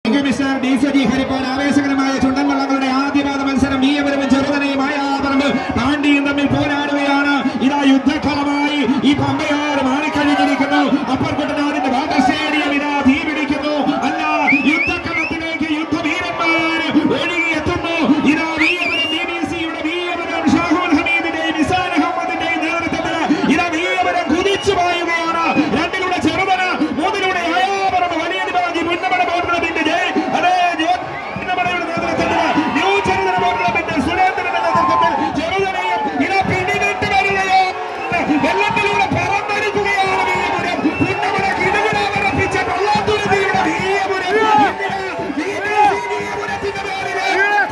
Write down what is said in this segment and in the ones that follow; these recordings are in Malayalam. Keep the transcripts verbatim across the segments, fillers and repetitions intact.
ആവേശകരമായ ചുണ്ടൻ വള്ളങ്ങളുടെ ആദ്യപാദ മത്സരം വീയപുരവും ചെറുതനയും മായാപറമ്പ് പാണ്ഡിയും തമ്മിൽ പോരാടുകയാണ്. ഇതാ യുദ്ധക്കളമായി ഈ പമ്പയാറ് മാറിക്കഴിഞ്ഞിരിക്കുന്നു. അപ്പർ കുട്ടനാടിന്റെ വാട്ടർ സ്റ്റേഡിയം ഇതാ തീ പിടിക്കുന്നു. അല്ല, യുദ്ധക്കളത്തിലേക്ക് യുദ്ധവീരന്മാർ ഒഴുകിയെത്തുന്നു. ഇതാ വീയപുരം ബി ബി സിയുടെ വീയപുരം ഷാഹുൽ ഹമീദിന്റെയും നിസാൻ അഹമ്മദിന്റെയും നേതൃത്വത്തിൽ ഇതാ വീയപുരം കുതിച്ചു പായുകയാണ്. രണ്ടിലൂടെ ചെറുതന, മൂന്നിലൂടെ ആയാപറമ്പ് വലിയ ദിവാജി മുന്നമട ബോർഡിന്റെ ജയ് അതേ പുന്നമടയുടെ നേതൃത്വത്തിൽ ന്യൂ ചെറുതന ബോർഡിന്റെ സുരേന്ദ്രന്റെ നേതൃത്വത്തിൽ ചെറുതനയും ഇതാ പിടിവിട്ട് വരികയോ വെള്ളത്തിലൂടെ പറന്നടിക്കുകയാണ് വീയപുരം. പുന്നമട കിടുകിടാവറപ്പിച്ച വള്ളാത്തുരുതിയുടെ വീയപുരം വീയപുരത്തിന്റെ പേരില്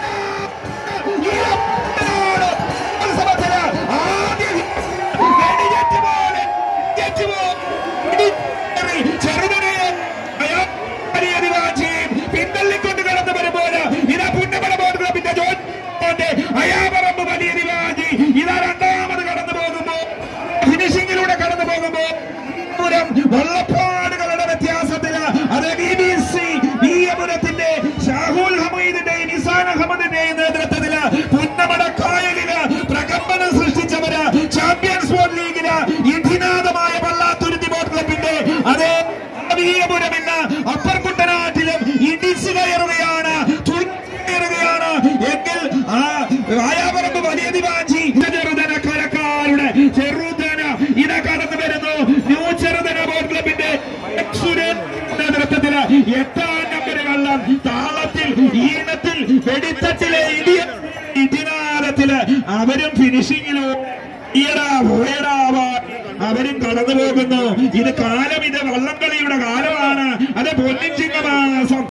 ആദ്യ വെടിയേറ്റ് പോലെ ചെറുതനയെ വലിയ ദിവാജിയും പിന്തള്ളിക്കൊണ്ട് കടന്നു വരുമ്പോൾ ഇതാ പുന്നമട ബോർഡ് ക്ലബിന്റെ ജോന്റെ അയാപറമ്പ് വലിയ ദിവാജി ഇതാ രണ്ടാമത് കടന്നു പോകുമ്പോ ഫിനിഷിംഗിലൂടെ കടന്നു പോകുമ്പോ പുരം വള്ളപ്പാടുകളുടെ വ്യത്യാസത്തില് അത് ബി ബി സി വീയപുരത്തിന്റെ ഷാഹുൽ ഹമീദിന്റെയും നിസാൻ അഹമ്മദിന്റെയും നേതൃത്വത്തില് പുന്നമട കായലില് പ്രകമ്പനം സൃഷ്ടിച്ചവര് ചാമ്പ്യൻസ് ബോർഡ് ലീഗില് ഇതിനാഥമായ വള്ളാത്തുരുത്തി ബോർഡ് ക്ലബിന്റെ അതേ വീയപുരം ഇന്ന് അപ്പർ കുട്ടനാട്ടിലും ഇടിച്ചു കയറുകയാണ്, കയറുകയാണ് എങ്കിൽ ആയാപറമ്പ് വലിയ ദിവാജി ചെറുതന കരക്കാരുടെ ചെറുതന ഇത കടന്നു വരുന്നു. ന്യൂ ചെറുതന ബോർഡ് ക്ലബിന്റെ നേതൃത്വത്തില് എട്ടാം നമ്പർ വെള്ളം താളത്തിൽ ഈണത്തിൽ വെടിത്തട്ടിലെ ഇടിയ ഇടിനാളത്തില് അവരും ഫിനിഷിങ്ങിലോ അവരും കടന്നു പോകുന്നു. ഇത് കാലം, ഇത് വള്ളംകളിയുടെ കാലമാണ്. അത് പൊന്നിൻ ചിങ്ങമാസം.